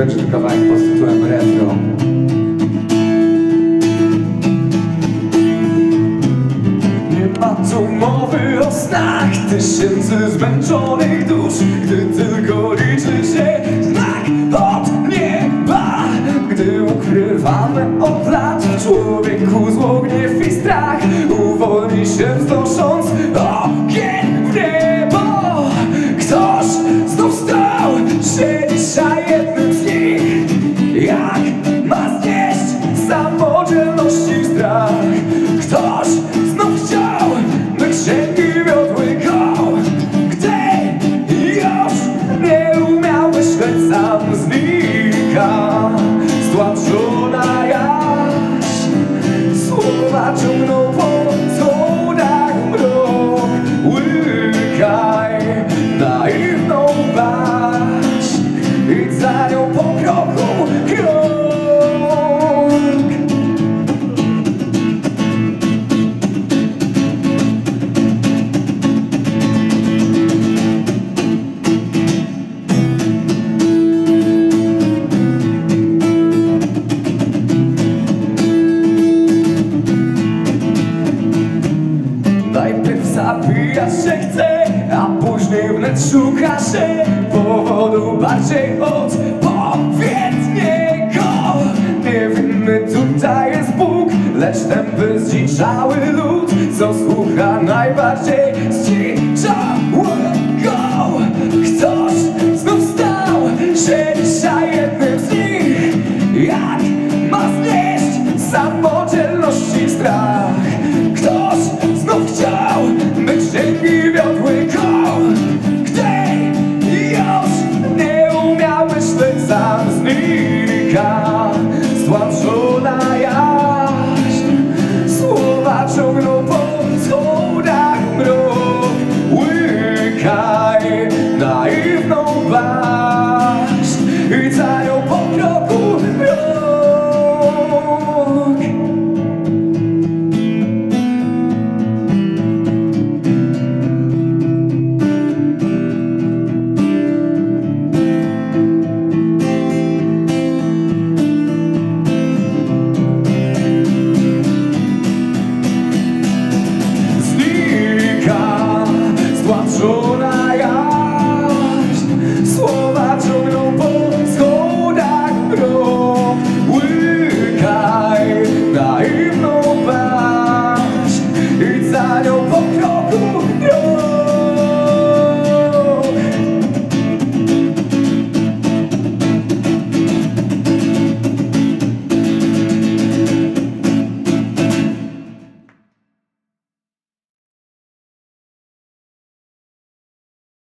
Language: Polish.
Będzie to kawałek pod tytułem Retro. Nie ma tu mowy o snach tysięcy zmęczonych dusz, gdy tylko liczy się znak od nieba. Gdy ukrywamy od lat w człowieku zło, gniew i strach, uwolni się wznosząc ogień w niebo. Ktoś znów stał się dzisiaj jednym z nich, jak ma znieść samodzielności strach. Ktoś znów chciał, by księgi wiodły go, gdy już nie umiał myśleć, sam znika stłaczona jaźń. Słowa ciągną po cudach mrok. Łykaj naiwną baśń, idź za nią po kroku krok. Najpierw zabijać się chce, a później wnet szuka się powodu bardziej odpowiedniego. Niewinny tutaj jest Bóg, lecz tępy zdziczały lud, co słucha najbardziej zdziczałego. Ktoś znów stał się dzisiaj jednym z nich, jak ma znieść samodzielności strach.